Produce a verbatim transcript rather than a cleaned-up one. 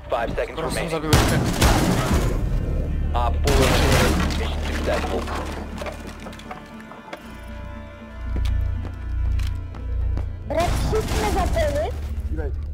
Five seconds Proszę, remaining. zabiłeś mnie. Op four eliminated. Mission successful. Brat, wszystkie zapyły. Right.